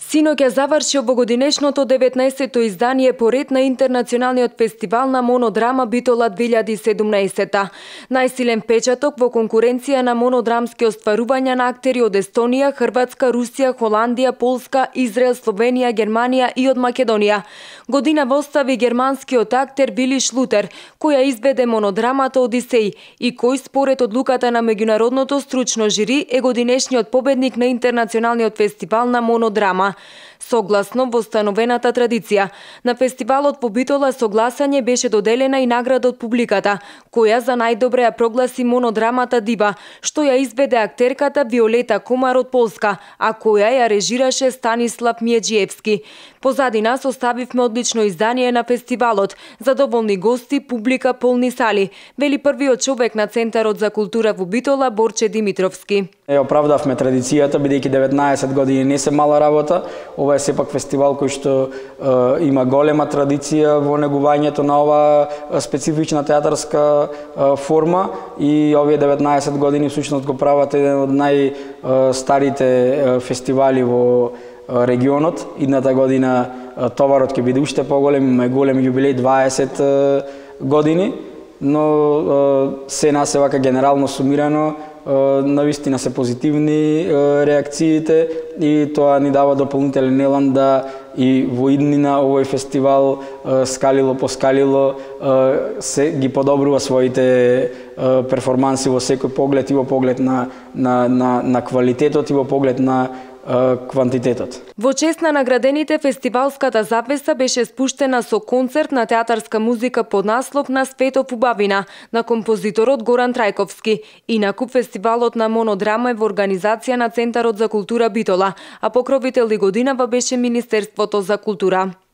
Синоќа заврши овогодинешното 19-то издание по ред на Интернационалниот фестивал на монодрама Битола 2017. Најсилен печаток во конкуренција на монодрамски остварувања на актери од Естонија, Хрватска, Русија, Холандија, Полска, Израел, Словенија, Германија и од Македонија. Година востави германскиот актер Вили Шлутер, која изведе монодрамата Одисеј и кој според одлуката на меѓународното стручно жири е годинешниот победник на Интернационалниот фестивал на монодрама. Согласно востановената традиција, на фестивалот во Битола со гласање беше доделена и награда од публиката, која за најдобре ја прогласи монодрамата Дива, што ја изведе актерката Виолета Комар од Полска, а која ја режираше Станислав Миједжиевски. Позади нас оставивме одлично издание на фестивалот, задоволни гости, публика, полни сали, вели првиот човек на Центарот за култура во Битола Борче Димитровски. Оправдавме традицијата, бидејќи 19 години не се мала работа. Ова е сепак фестивал кој што има голема традиција во негувањето на оваа специфична театарска форма и овие 19 години всушност го прават еден од најстарите фестивали во регионот. Идната година товарот ќе биде уште поголем, имаме голем јубилеј 20 години, но се нас е вака генерално сумирано, навистина се позитивни реакциите и тоа ни дава дополнителен елан да и во иднина овој фестивал скалило по скалило се ги подобрува своите перформанси во секој поглед и во поглед на квалитетот и во поглед на квантитетот. Во чест на наградените фестивалската завеса беше спуштена со концерт на театарска музика под наслов На светов убавина на композиторот Горан Трајковски. Инаку фестивалот на монодрама е во организација на Центарот за култура Битола, а покровител и годинава беше Министерството за култура.